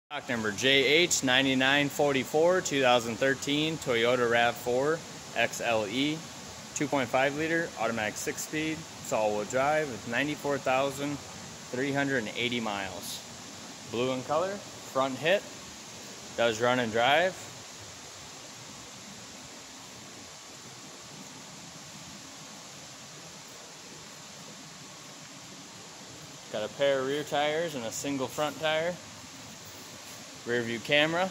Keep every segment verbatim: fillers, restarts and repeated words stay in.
Stock number J H nine nine four four, two thousand thirteen Toyota RAV four X L E, two point five liter, automatic six-speed, it's all-wheel drive with ninety-four thousand three hundred eighty miles. Blue in color, front hit, does run and drive. Got a pair of rear tires and a single front tire. Rear view camera.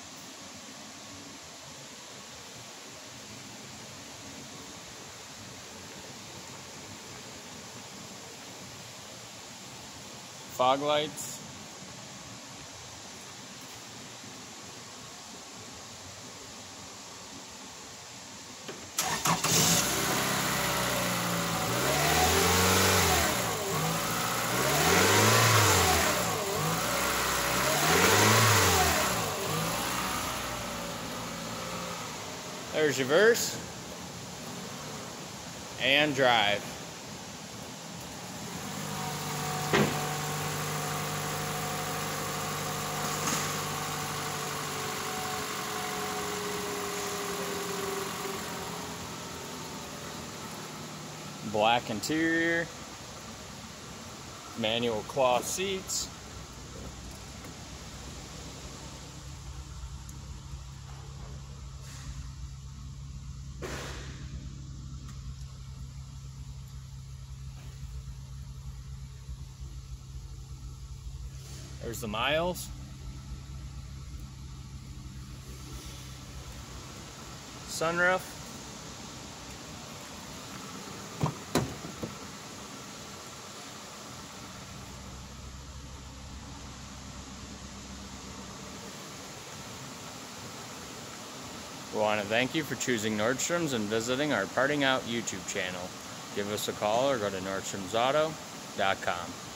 Fog lights. There's reverse and drive. Black interior, manual cloth seats. There's the miles. Sunroof. We want to thank you for choosing Nordstrom's and visiting our Parting Out YouTube channel. Give us a call or go to Nordstrom's Auto dot com.